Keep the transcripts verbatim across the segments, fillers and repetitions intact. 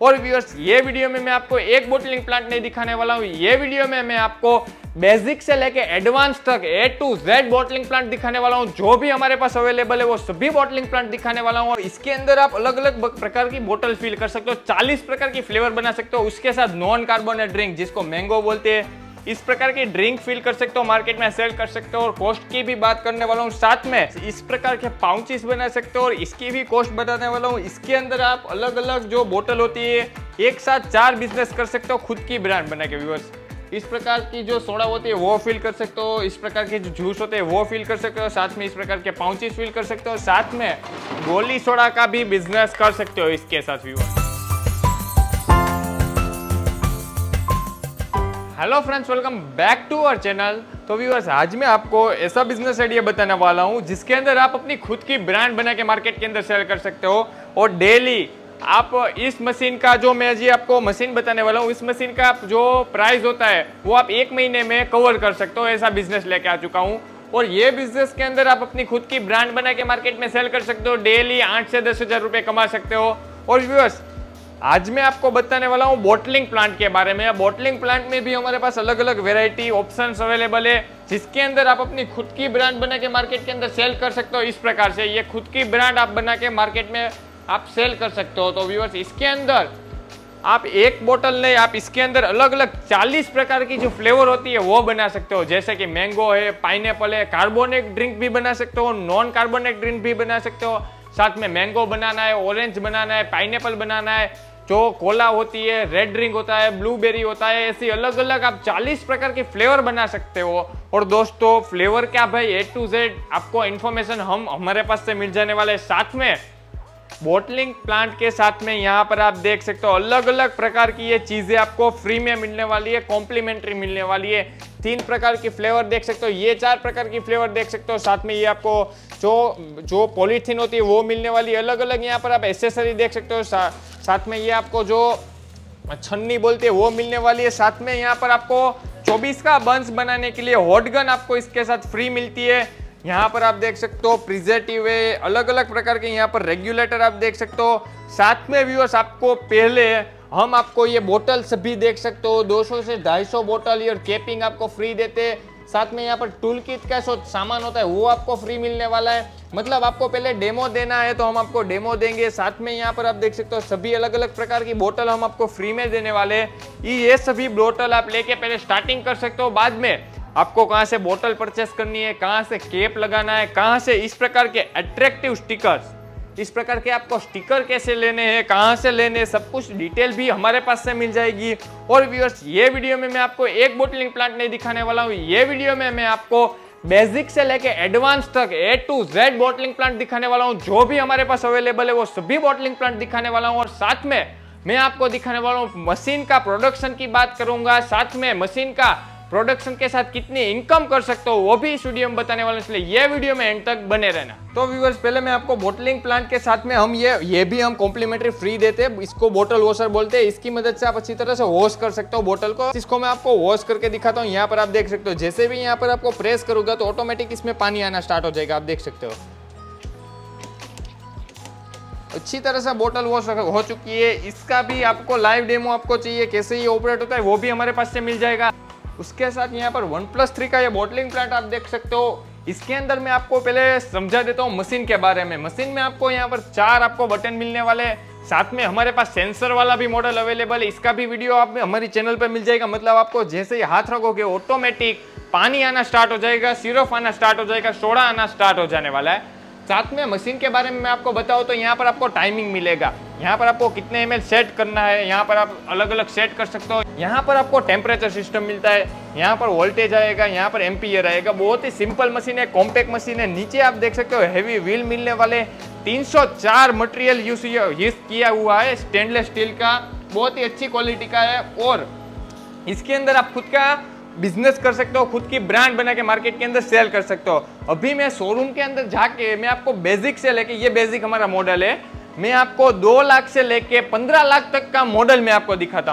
और व्यूअर्स ये वीडियो में मैं आपको एक बॉटलिंग प्लांट नहीं दिखाने वाला हूँ, ये वीडियो में मैं आपको बेसिक से लेके एडवांस तक A to Z bottling plant दिखाने वाला हूँ। जो भी हमारे पास अवेलेबल है वो सभी बॉटलिंग प्लांट दिखाने वाला हूँ। और इसके अंदर आप अलग अलग प्रकार की बोतल फिल कर सकते हो, चालीस प्रकार की फ्लेवर बना सकते हो। उसके साथ नॉन कार्बोनेट ड्रिंक जिसको मैंगो बोलते हैं, इस प्रकार की ड्रिंक फिल कर सकते हो, मार्केट में सेल कर सकते हो। और कॉस्ट की भी बात करने वाला हूँ, साथ में इस प्रकार के पाउचेस बना सकते हो और इसकी भी कॉस्ट बताने वाला हूँ। इसके अंदर आप अलग अलग जो बोतल होती है एक साथ चार बिजनेस कर सकते हो, खुद की ब्रांड बना के। व्यूअर्स इस प्रकार की जो सोडा होती है वो फिल कर सकते हो, इस प्रकार के जो जूस होते हैं वो फिल कर सकते हो, साथ में इस प्रकार के पाउचेस फिल कर सकते हो, साथ में गोली सोडा का भी बिजनेस कर सकते हो इसके साथ। Viewers hello friends, welcome back to our channel. तो व्यूअर्स आज मैं आपको ऐसा बिजनेस आइडिया बताने वाला हूं जिसके अंदर आप अपनी खुद की ब्रांड बना के मार्केट के अंदर सेल कर सकते हो। और डेली आप इस मशीन का जो मैं जी आपको मशीन बताने वाला हूं, इस मशीन का जो प्राइस होता है वो आप एक महीने में कवर कर सकते हो। ऐसा बिजनेस लेके आ चुका हूं और ये बिजनेस के अंदर आप अपनी खुद की ब्रांड बना के मार्केट में सेल कर सकते हो। डेली आठ से दस हजार रुपए कमा सकते हो। और व्यूअर्स आज मैं आपको बताने वाला हूँ बॉटलिंग प्लांट के बारे में। बॉटलिंग प्लांट में भी हमारे पास अलग अलग वेराइटी ऑप्शंस अवेलेबल है जिसके अंदर आप अपनी खुद की ब्रांड बना के मार्केट के अंदर सेल कर सकते हो। इस प्रकार से ये खुद की ब्रांड आप बना के मार्केट में आप सेल कर सकते हो। तो व्यूअर्स इसके अंदर आप एक बोतल नहीं, आप इसके अंदर अलग अलग चालीस प्रकार की जो फ्लेवर होती है वो बना सकते हो। जैसे कि मैंगो है, पाइनएप्पल है, कार्बोनेट ड्रिंक भी बना सकते हो, नॉन कार्बोनेट ड्रिंक भी बना सकते हो। साथ में मैंगो बनाना है, ऑरेंज बनाना है, पाइनएप्पल बनाना है, जो कोला होती है, रेड ड्रिंक होता है, ब्लूबेरी होता है, ऐसी अलग अलग आप चालीस प्रकार के फ्लेवर बना सकते हो। और दोस्तों फ्लेवर क्या भाई, ए टू जेड आपको इन्फॉर्मेशन हम हमारे पास से मिल जाने वाले। साथ में बॉटलिंग प्लांट के साथ में यहाँ पर आप देख सकते हो अलग अलग प्रकार की ये चीजें आपको फ्री में मिलने वाली है, कॉम्प्लीमेंट्री मिलने वाली है। तीन प्रकार की फ्लेवर देख सकते हो, ये चार प्रकार की फ्लेवर देख सकते हो। साथ में ये आपको जो जो पॉलीथीन होती है वो मिलने वाली है। अलग अलग यहाँ पर आप एसेसरी देख सकते हो। सा, साथ में ये आपको जो छन्नी बोलते हैं वो मिलने वाली है। साथ में यहाँ पर आपको चौबीस का बंस बनाने के लिए हॉट गन आपको इसके साथ फ्री मिलती है। यहाँ पर आप देख सकते हो प्रिजर्वेटिव है, अलग अलग प्रकार के यहाँ पर रेगुलेटर आप देख सकते हो। साथ में व्यूअर्स आपको पहले हम आपको ये बोतल सभी देख सकते हो, दो सौ से ढाई सौ बोतल और कैपिंग आपको फ्री देते हैं। साथ में यहाँ पर टूल किट का जो सामान होता है वो आपको फ्री मिलने वाला है। मतलब आपको पहले डेमो देना है तो हम आपको डेमो देंगे। साथ में यहाँ पर आप देख सकते हो सभी अलग अलग प्रकार की बोतल हम आपको फ्री में देने वाले हैं। ये सभी बोतल आप लेके पहले स्टार्टिंग कर सकते हो। बाद में आपको कहाँ से बोतल परचेस करनी है, कहाँ से कैप लगाना है, कहाँ से इस प्रकार के अट्रैक्टिव स्टिकर्स, इस प्रकार के आपको स्टिकर कैसे लेने हैं, कहाँ से लेने हैं, सब कुछ डिटेल भी हमारे पास से मिल जाएगी। और व्यूअर्स ये वीडियो में मैं आपको एक बॉटलिंग प्लांट नहीं दिखाने वाला हूँ, ये वीडियो में मैं आपको बेसिक से लेके एडवांस तक A to Z bottling plant दिखाने वाला हूँ। जो भी हमारे पास अवेलेबल है वो सभी बॉटलिंग प्लांट दिखाने वाला हूँ। और साथ में मैं आपको दिखाने वाला हूँ मशीन का प्रोडक्शन की बात करूंगा, साथ में मशीन का प्रोडक्शन के साथ कितनी इनकम कर सकते हो वो भी इस वीडियो में बताने वाले, इसलिए ये वीडियो में एंड तक बने रहना। तो व्यूअर्स पहले मैं आपको बॉटलिंग प्लांट के साथ में हम ये ये भी हम कॉम्प्लीमेंट्री फ्री देते हैं। इसको बोतल वॉशर बोलते हैं। इसकी मदद से आप अच्छी तरह से वॉश कर सकते हो बोतल को। इसको मैं आपको वॉश करके दिखाता हूँ। यहाँ पर आप देख सकते हो जैसे भी यहाँ पर आपको प्रेस करूंगा तो ऑटोमेटिक इसमें पानी आना स्टार्ट हो जाएगा। आप देख सकते हो अच्छी तरह से बोतल वॉश हो चुकी है। इसका भी आपको लाइव डेमो आपको चाहिए कैसे ये ऑपरेट होता है वो भी हमारे पास से मिल जाएगा। उसके साथ यहाँ पर वन प्लस थ्री का ये बॉटलिंग प्लांट आप देख सकते हो। इसके अंदर मैं आपको पहले समझा देता हूँ मशीन के बारे में। मशीन में आपको यहाँ पर चार आपको बटन मिलने वाले हैं। साथ में हमारे पास सेंसर वाला भी मॉडल अवेलेबल है। इसका भी वीडियो आप हमारी चैनल पर मिल जाएगा। मतलब आपको जैसे ही हाथ रखोगे ऑटोमेटिक पानी आना स्टार्ट हो जाएगा, सिरप आना स्टार्ट हो जाएगा, सोडा आना स्टार्ट हो जाने वाला है। साथ में मशीन के बारे में मैं आपको बताऊं तो यहाँ पर आपको टाइमिंग मिलेगा। यहाँ पर आपको कितने एम एल सेट करना है यहाँ पर आप अलग अलग सेट कर सकते हो। यहाँ पर आपको टेम्परेचर सिस्टम मिलता है, यहाँ पर वोल्टेज आएगा, यहाँ पर एम्पियर आएगा। बहुत ही सिंपल मशीन है, कॉम्पैक्ट मशीन है। नीचे आप देख सकते हो हैवी व्हील मिलने वाले। तीन सौ चार मटेरियल यूज यूज किया हुआ है, स्टेनलेस स्टील का, बहुत ही अच्छी क्वालिटी का है। और इसके अंदर आप खुद का बिजनेस कर सकते हो, खुद की ब्रांड बना के मार्केट के अंदर सेल कर सकते हो। अभी मैं शोरूम के अंदर जाके मैं आपको बेसिक से लेके, ये बेसिक हमारा मॉडल है, मैं आपको दो लाख से लेके पंद्रह लाख तक का मॉडल मैं आपको दिखाता हूँ।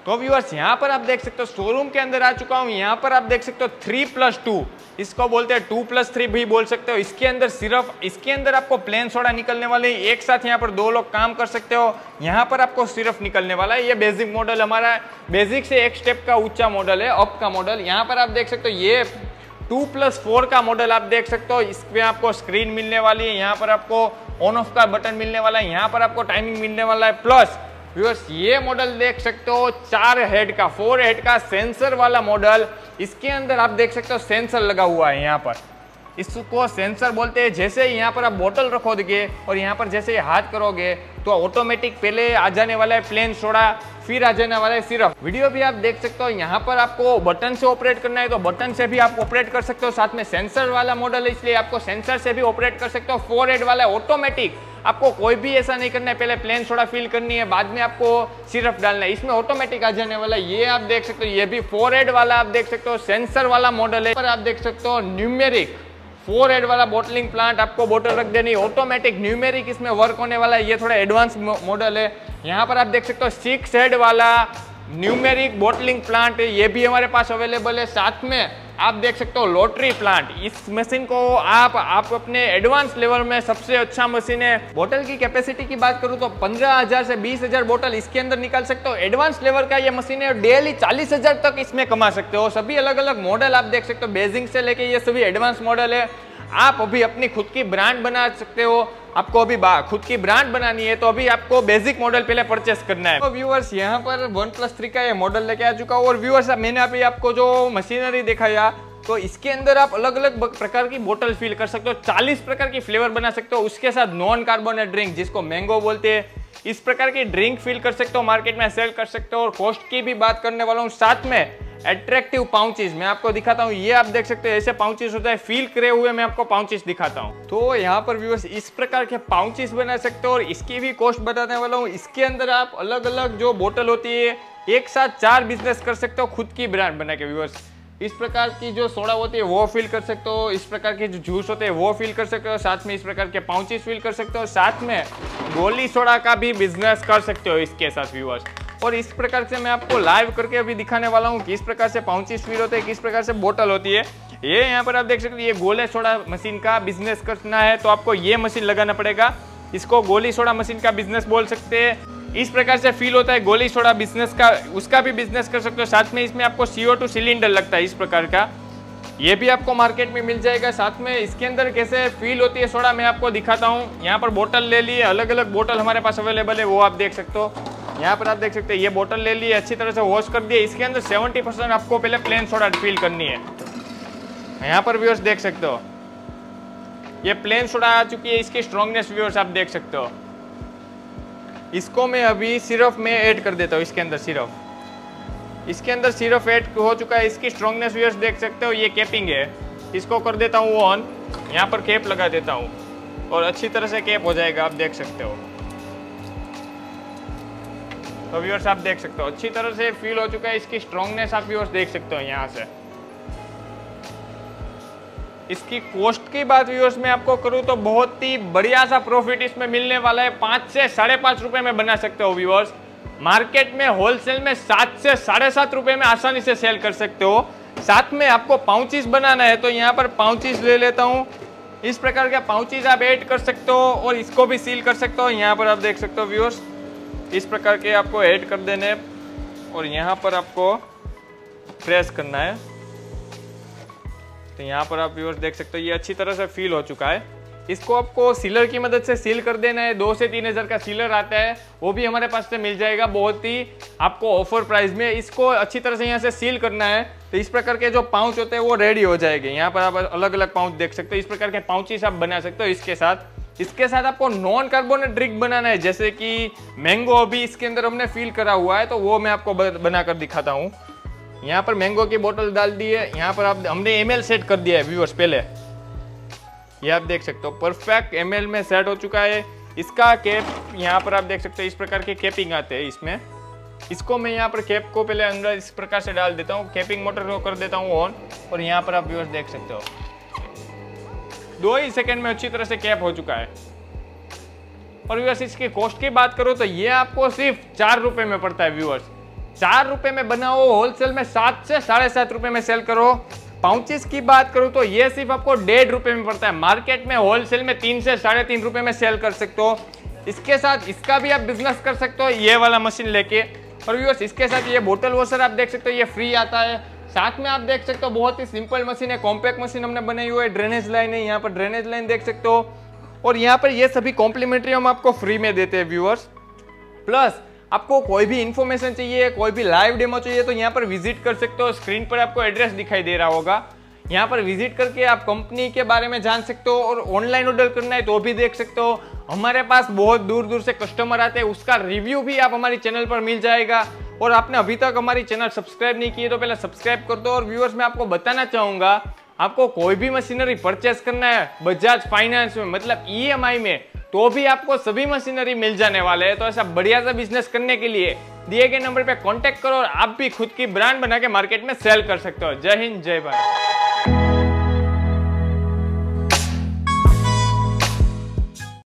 तो व्यूअर्स यहाँ पर आप देख सकते हो शोरूम के अंदर आ चुका हूँ। यहाँ पर आप देख सकते हो थ्री प्लस टू, इसको बोलते हैं टू प्लस थ्री भी बोल सकते हो। इसके अंदर सिर्फ इसके अंदर आपको प्लेन सोडा निकलने वाले, एक साथ यहाँ पर दो लोग काम कर सकते हो। यहाँ पर आपको सिर्फ निकलने वाला है। ये बेसिक मॉडल हमारा, बेसिक से एक स्टेप का ऊंचा मॉडल है, अप का मॉडल। यहाँ पर आप देख सकते हो ये टू प्लस फोर का मॉडल आप देख सकते हो। इसमें आपको स्क्रीन मिलने वाली है, यहाँ पर आपको ऑन ऑफ का बटन मिलने वाला है, यहाँ पर आपको टाइमिंग मिलने वाला है। प्लस व्यूअर्स ये मॉडल देख सकते हो चार हेड का, फोर हेड का सेंसर वाला मॉडल। इसके अंदर आप देख सकते हो सेंसर लगा हुआ है। यहाँ पर इसको सेंसर बोलते हैं। जैसे ही यहाँ पर आप बोतल रखोगे और यहाँ पर जैसे ही हाथ करोगे तो ऑटोमेटिक पहले आ जाने वाला है प्लेन सोडा, फिर आ जाने वाला है सिरप। वीडियो भी आप देख सकते हो। यहाँ पर आपको बटन से ऑपरेट करना है तो बटन से भी आप ऑपरेट कर सकते हो। साथ में सेंसर वाला मॉडल है इसलिए आपको सेंसर से भी ऑपरेट कर सकते हो। फोर हेड वाला है ऑटोमेटिक, आपको कोई भी ऐसा नहीं करना है पहले प्लेन सोडा फिल करनी है बाद में आपको सिरप डालना है, इसमें ऑटोमेटिक आ जाने वाला है। ये आप देख सकते हो, ये भी फोर हेड वाला आप देख सकते हो, सेंसर वाला मॉडल है। पर आप देख सकते हो न्यूमेरिक फोर हेड वाला बोटलिंग प्लांट, आपको बोतल रख देनी ऑटोमेटिक न्यूमेरिक इसमें वर्क होने वाला है। ये थोड़ा एडवांस मॉडल है। यहाँ पर आप देख सकते हो सिक्स हेड वाला न्यूमेरिक बोटलिंग प्लांट, ये भी हमारे पास अवेलेबल है। साथ में आप देख सकते हो लोटरी प्लांट। इस मशीन को आप आप अपने एडवांस लेवल में सबसे अच्छा मशीन है। बोतल की कैपेसिटी की बात करूं तो पंद्रह हजार से बीस हजार बोतल इसके अंदर निकाल सकते हो। एडवांस लेवल का ये मशीन है। डेली चालीस हजार तक इसमें कमा सकते हो। सभी अलग अलग मॉडल आप देख सकते हो, बेसिक से लेके ये सभी एडवांस मॉडल है। आप अभी अपनी खुद की ब्रांड बना सकते हो। आपको अभी खुद की ब्रांड बनानी है तो अभी आपको बेसिक मॉडल पहले परचेस करना है। तो व्यूअर्स यहाँ पर वन प्लस थ्री का ये मॉडल लेके आ चुका हूँ। और व्यूअर्स मैंने अभी आपको जो मशीनरी दिखाया तो इसके अंदर आप अलग अलग प्रकार की बोतल फिल कर सकते हो। चालीस प्रकार की फ्लेवर बना सकते हो। उसके साथ नॉन कार्बोनेट ड्रिंक जिसको मैंगो बोलते हैं, इस प्रकार की ड्रिंक फिल कर सकते हो, मार्केट में सेल कर सकते हो। और कॉस्ट की भी बात करने वाला हूँ। साथ में एट्रैक्टिव पाउचेस मैं आपको दिखाता हूँ। ये आप देख सकते हो ऐसे पाउचेस होता है, फील करे हुए मैं आपको पाउचेस दिखाता हूँ। तो यहाँ पर व्यूअर्स इस प्रकार के पाउचेस बना सकते हो और इसकी भी कॉस्ट बताने वाला हूँ। इसके अंदर आप अलग अलग जो बोतल होती है एक साथ चार बिजनेस कर सकते हो खुद की ब्रांड बना के। व्यूअर्स इस प्रकार की जो सोडा होती है वो फिल कर सकते हो, इस प्रकार के जो जूस होते हैं वो फिल कर सकते हो, साथ में इस प्रकार के पाउचेस फिल कर सकते हो, साथ में गोली सोडा का भी बिजनेस कर सकते हो इसके साथ व्यूअर्स। और इस प्रकार से मैं आपको लाइव करके अभी दिखाने वाला हूँ किस प्रकार से पाउचेस फिल होते हैं, किस प्रकार से बोतल होती है। ये यहाँ पर आप देख सकते हो ये गोले सोडा मशीन का बिजनेस करना है तो आपको ये मशीन लगाना पड़ेगा। इसको गोली सोडा मशीन का बिजनेस बोल सकते हैं। इस प्रकार से फील होता है गोली सोडा बिजनेस का, उसका भी बिजनेस कर सकते हो। साथ में इसमें आपको सी ओ टू सिलेंडर लगता है इस प्रकार का, ये भी आपको मार्केट में मिल जाएगा। साथ में इसके अंदर कैसे फील होती है सोडा मैं आपको दिखाता हूँ। यहाँ पर बोतल ले लिए, अलग अलग बोतल हमारे पास अवेलेबल है वो आप देख सकते हो। यहाँ पर आप देख सकते हैं ये बोतल ले लिए, अच्छी तरह से वॉश कर दिए। इसके अंदर सेवेंटी परसेंट आपको पहले प्लेन सोडा फिल करनी है। यहाँ पर व्यूअर्स देख सकते हो ये प्लेन सोडा आ चुकी है। इसकी स्ट्रॉन्गनेस व्यूअर्स आप देख सकते हो। इसको मैं अभी सिरप में ऐड कर देता हूँ। इसके अंदर सिरप इसके अंदर सिरप ऐड हो चुका है। इसकी स्ट्रॉन्गनेस व्यूअर्स देख सकते हो। ये कैपिंग है, इसको कर देता हूँ ऑन। यहाँ पर कैप लगा देता हूँ और अच्छी तरह से कैप हो जाएगा, आप देख सकते हो। तो व्यूअर्स आप देख सकते हो अच्छी तरह से फील हो चुका है। इसकी स्ट्रॉन्गनेस आप व्यूअर्स देख सकते हो। यहाँ से इसकी कॉस्ट की बात व्यूअर्स मैं आपको करूँ तो बहुत ही बढ़िया सा प्रॉफिट इसमें मिलने वाला है। पाँच से साढ़े पाँच रुपए में बना सकते हो व्यूअर्स। मार्केट में होलसेल में सात से साढ़े सात रुपए में आसानी से सेल कर सकते हो। साथ में आपको पाउचेस बनाना है तो यहाँ पर पाउचेस ले लेता हूँ। इस प्रकार के पाउचेस आप ऐड कर सकते हो और इसको भी सील कर सकते हो। यहाँ पर आप देख सकते हो व्यूअर्स इस प्रकार के आपको ऐड कर देने और यहाँ पर आपको प्रेस करना है। तो यहाँ पर आप व्यूअर्स देख सकते हो ये अच्छी तरह से फील हो चुका है। इसको आपको सीलर की मदद से सील कर देना है। दो से तीन हजार का सीलर आता है, वो भी हमारे पास से मिल जाएगा बहुत ही आपको ऑफर प्राइस में। इसको अच्छी तरह से यहाँ से सील करना है तो इस प्रकार के जो पाउच होते हैं वो रेडी हो जाएंगे। यहाँ पर आप अलग अलग पाउच देख सकते हो। इस प्रकार के पाउचेस आप बना सकते हो। इसके साथ इसके साथ आपको नॉन कार्बोनेट ड्रिंक बनाना है, जैसे कि मैंगो अभी इसके अंदर हमने फील करा हुआ है तो वो मैं आपको बनाकर दिखाता हूँ। यहाँ पर मैंगो की बोतल डाल दी है। यहाँ पर आप हमने एमएल सेट कर दिया है व्यूअर्स पहले, ये आप देख सकते हो परफेक्ट एमएल में सेट हो चुका है। इसका कैप यहाँ पर आप देख सकते हो इस प्रकार के कैपिंग आते हैं इसमें। इसको मैं यहाँ पर कैप को पहले अंदर इस प्रकार से डाल देता हूँ, कैपिंग मोटर को कर देता हूँ ऑन और यहाँ पर आप व्यूअर्स देख सकते हो दो ही सेकंड में अच्छी तरह से कैप हो चुका है। और व्यूअर्स इसकी कॉस्ट की बात करूँ तो ये आपको सिर्फ चार रुपए में पड़ता है व्यूअर्स। चार रुपए में बनाओ, होलसेल में सात से साढ़े सात रुपए में सेल करो। पाउचेस की बात करूं तो ये सिर्फ आपको डेढ़ रुपए में पड़ता है, मार्केट में होलसेल में तीन से साढ़े तीन रुपए में सेल कर सकते हो। इसके साथ इसका भी आप बिजनेस कर सकते हो ये वाला मशीन लेके। और व्यूअर्स इसके साथ ये बोतल वॉशर आप देख सकते हो, ये फ्री आता है। साथ में आप देख सकते हो बहुत ही सिंपल मशीन है, कॉम्पैक्ट मशीन हमने बनाई हुई है, ड्रेनेज लाइन है, यहाँ पर ड्रेनेज लाइन देख सकते हो। और यहाँ पर ये सभी कॉम्प्लीमेंट्री हम आपको फ्री में देते हैं व्यूअर्स। प्लस आपको कोई भी इंफॉर्मेशन चाहिए, कोई भी लाइव डेमो चाहिए तो यहाँ पर विजिट कर सकते हो। स्क्रीन पर आपको एड्रेस दिखाई दे रहा होगा, यहाँ पर विजिट करके आप कंपनी के बारे में जान सकते हो। और ऑनलाइन ऑर्डर करना है तो भी देख सकते हो। हमारे पास बहुत दूर दूर से कस्टमर आते हैं, उसका रिव्यू भी आप हमारी चैनल पर मिल जाएगा। और आपने अभी तक हमारी चैनल सब्सक्राइब नहीं की है तो पहले सब्सक्राइब कर दो। और व्यूअर्स मैं आपको बताना चाहूंगा, आपको कोई भी मशीनरी परचेस करना है बजाज फाइनेंस में, मतलब ई एम आई में, तो भी आपको सभी मशीनरी मिल जाने वाले हैं। तो ऐसा बढ़िया सा बिजनेस करने के लिए दिए गए नंबर पे कांटेक्ट करो और आप भी खुद की ब्रांड बना के मार्केट में सेल कर सकते हो। जय हिंद, जय भारत।